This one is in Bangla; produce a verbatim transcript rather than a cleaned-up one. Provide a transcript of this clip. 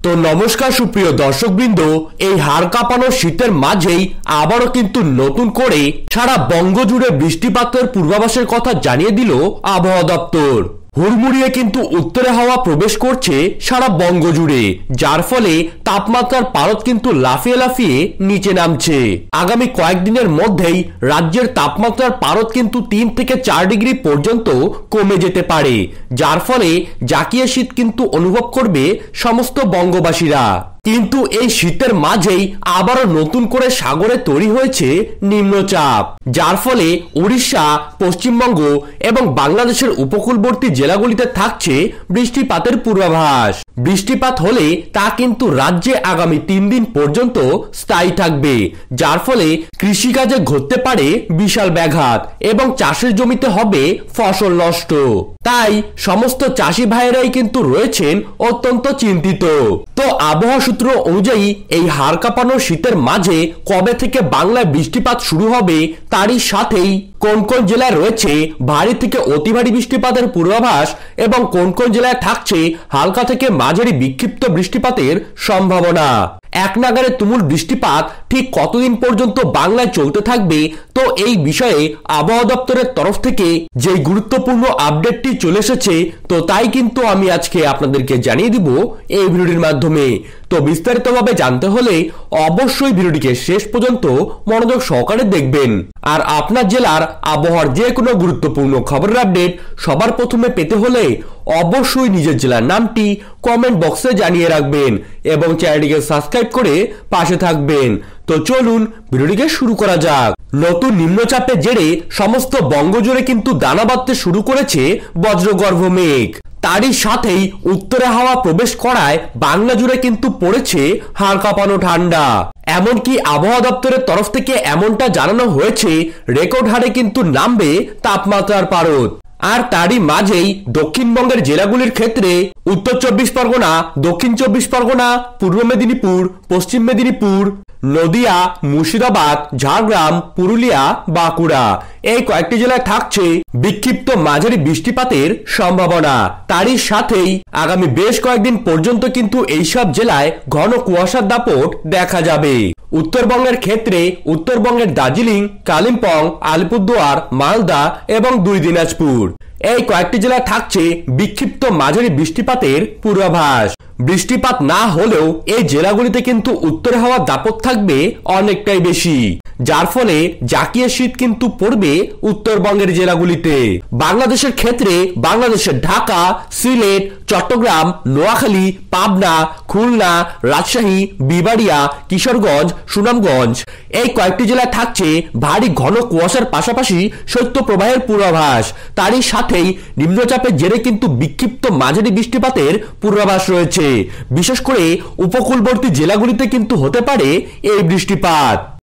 তো নমস্কার সুপ্রিয় দর্শকবৃন্দ, এই হাড় কাঁপানো শীতের মাঝেই আবারও কিন্তু নতুন করে সারা বঙ্গ জুড়ে বৃষ্টিপাতের পূর্বাভাসের কথা জানিয়ে দিল আবহাওয়া দপ্তর। হুড়মুড়িয়ে কিন্তু উত্তরে হাওয়া প্রবেশ করছে সারা বঙ্গ জুড়ে, যার ফলে তাপমাত্রার পারদ কিন্তু লাফিয়ে লাফিয়ে নিচে নামছে। আগামী কয়েকদিনের মধ্যেই রাজ্যের তাপমাত্রার পারদ কিন্তু তিন থেকে চার ডিগ্রি পর্যন্ত কমে যেতে পারে, যার ফলে জাকিয়ে শীত কিন্তু অনুভব করবে সমস্ত বঙ্গবাসীরা। কিন্তু এই শীতের মাঝেই আবারও নতুন করে সাগরে তৈরি হয়েছে নিম্নচাপ, যার ফলে উড়িষ্যা, পশ্চিমবঙ্গ এবং বাংলাদেশের উপকূলবর্তী জেলাগুলিতে থাকছে বৃষ্টিপাতের পূর্বাভাস। বৃষ্টিপাত হলে তা কিন্তু রাজ্যে আগামী তিন দিন পর্যন্ত স্থায়ী থাকবে, যার ফলে কৃষিকাজে ঘটতে পারে বিশাল ব্যাঘাত এবং চাষের জমিতে হবে ফসল নষ্ট। তাই সমস্ত চাষি ভাইয়েরাই কিন্তু রয়েছেন অত্যন্ত চিন্তিত। তো আবহাওয়া সূত্র অনুযায়ী এই হাড় কাঁপানো শীতের মাঝে কবে থেকে বাংলায় বৃষ্টিপাত শুরু হবে তারই সাথেই কোন কোন জেলায় রয়েছে ভারী থেকে অতি ভারী বৃষ্টিপাতের পূর্বাভাস এবং কোন কোন জেলায় থাকছে হালকা থেকে মাঝারি বিক্ষিপ্ত বৃষ্টিপাতের সম্ভাবনা। এক নাগারে তুমুল বৃষ্টিপাত ঠিক কতদিন পর্যন্ত বাংলায় চলতে থাকবে, তো এই বিষয়ে আবহাওয়া দপ্তরের তরফ থেকে যে গুরুত্বপূর্ণ আপডেটটি চলে এসেছে, তো তাই কিন্তু আমি আজকে আপনাদেরকে জানিয়ে দিব এই ভিডিওটির মাধ্যমে। তো বিস্তারিতভাবে জানতে হলে অবশ্যই ভিডিওটিকে শেষ পর্যন্ত মনোযোগ সহকারে দেখবেন। আর আপনার জেলার আবহাওয়ার যে কোনো গুরুত্বপূর্ণ খবরের আপডেট সবার প্রথমে পেতে হলে অবশ্যই নিজের জেলার নামটি কমেন্ট বক্সে জানিয়ে রাখবেন এবং চ্যানেলটিকে সাবস্ক্রাইব করে পাশে থাকবেন। তো চলুন ভিডিওটিকে শুরু করা যাক। নতুন নিম্নচাপের জেরে সমস্ত বঙ্গ জুড়ে কিন্তু দানা বাঁধতে শুরু করেছে বজ্রগর্ভ মেঘ। তারই সাথেই উত্তরে হাওয়া প্রবেশ করায় বাংলা জুড়ে কিন্তু পড়েছে হাড় কাঁপানো ঠান্ডা। এমনকি আবহাওয়া দপ্তরের তরফ থেকে এমনটা জানানো হয়েছে, রেকর্ড হারে কিন্তু নামবে তাপমাত্রার পারদ। আর তারই মাঝেই দক্ষিণবঙ্গের জেলাগুলির ক্ষেত্রে উত্তর চব্বিশ পরগনা, দক্ষিণ চব্বিশ পরগনা, পূর্ব মেদিনীপুর, পশ্চিম মেদিনীপুর, নদিয়া, মুর্শিদাবাদ, ঝাড়গ্রাম, পুরুলিয়া, বাঁকুড়া এই কয়েকটি জেলায় থাকছে বিক্ষিপ্ত মাঝারি বৃষ্টিপাতের সম্ভাবনা। তারই সাথেই আগামী বেশ কয়েকদিন পর্যন্ত কিন্তু এইসব জেলায় ঘন কুয়াশার দাপট দেখা যাবে। উত্তরবঙ্গের ক্ষেত্রে উত্তরবঙ্গের দার্জিলিং, কালিম্পং, আলিপুরদুয়ার, মালদা এবং দুই দিনাজপুর এই কয়েকটি জেলায় থাকছে বিক্ষিপ্ত মাঝারি বৃষ্টিপাতের পূর্বাভাস। বৃষ্টিপাত না হলেও এই জেলাগুলিতে কিন্তু উত্তরে হাওয়ার দাপট থাকবে অনেকটাই বেশি, যার ফলে জাকিয়ে শীত কিন্তু পড়বে উত্তরবঙ্গের জেলাগুলিতে। বাংলাদেশের ক্ষেত্রে বাংলাদেশের ঢাকা, সিলেট, চট্টগ্রাম, নোয়াখালী, পাবনা, খুলনা, রাজশাহী, বিবাড়িয়া, কিশোরগঞ্জ, সুনামগঞ্জ এই কয়েকটি জেলায় থাকছে ভারী ঘন কুয়াশার পাশাপাশি শৈত্যপ্রবাহের পূর্বাভাস। তারই সাথেই নিম্নচাপের জেরে কিন্তু বিক্ষিপ্ত মাঝারি বৃষ্টিপাতের পূর্বাভাস রয়েছে। বিশেষ করে উপকূলবর্তী জেলাগুলিতে কিন্তু হতে পারে এই বৃষ্টিপাত।